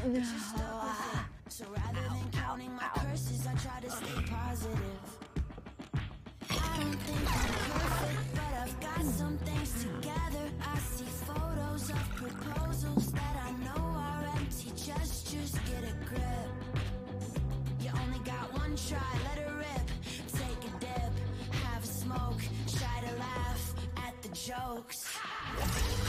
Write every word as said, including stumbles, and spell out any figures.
So rather than counting my curses, I try to stay positive. I don't think I'm perfect, but I've got some things together. I see photos of proposals that I know are empty gestures. Get a grip. You only got one try, let it rip. Take a dip, have a smoke, try to laugh at the jokes.